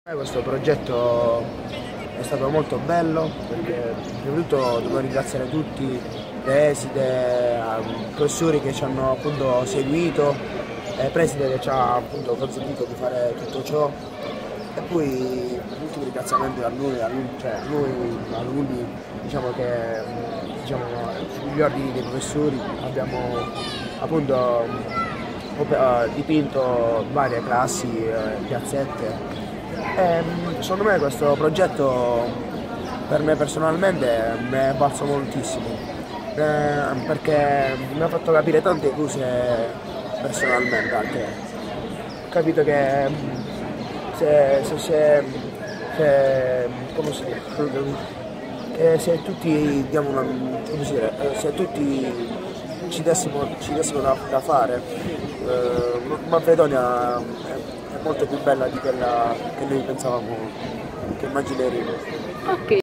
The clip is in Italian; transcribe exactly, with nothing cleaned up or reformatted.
Questo progetto è stato molto bello perché prima di tutto devo ringraziare tutti, preside, professori che ci hanno appunto seguito, eh, preside che ci ha appunto consentito di fare tutto ciò e poi l'ultimo ringraziamento a noi, a lui, cioè a noi alunni, diciamo che diciamo, sugli ordini dei professori abbiamo appunto dipinto varie classi, piazzette. E, secondo me questo progetto per me personalmente mi è valso moltissimo eh, perché mi ha fatto capire tante cose personalmente anche. Ho capito che se, se, se, se, come si dice, che se tutti diamo una, come si dice, se tutti ci dessimo, ci dessimo da, da fare, eh, Macedonia è molto più bella di quella che noi pensavamo, che immagineremo. Ok.